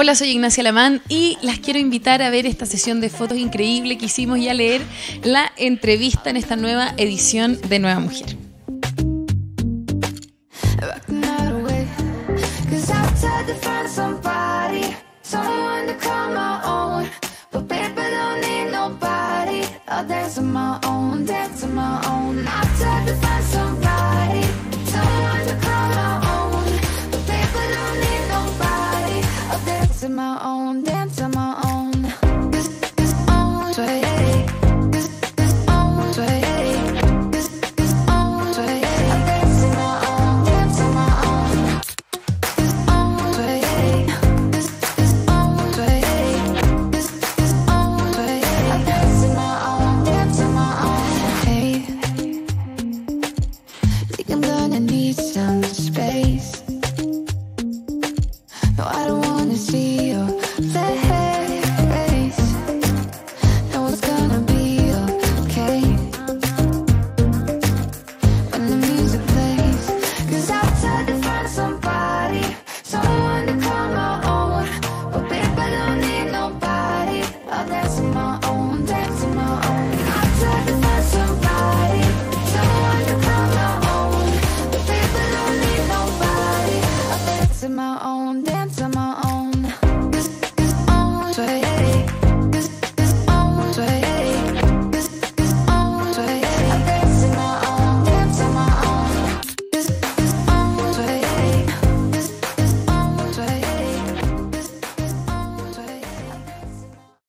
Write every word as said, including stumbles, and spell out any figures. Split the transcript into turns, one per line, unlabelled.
Hola, soy Ignacia Lamán y las quiero invitar a ver esta sesión de fotos increíble que hicimos y a leer la entrevista en esta nueva edición de Nueva Mujer.
My own dance on my own. This, this own way. This, this own way. This, this own way. I dance on my own, dance on my own. This own way. This, this own way. This, this own way. I dance on my own, dance on my own. Hey, think I'm gonna need some space. No, I don't wanna see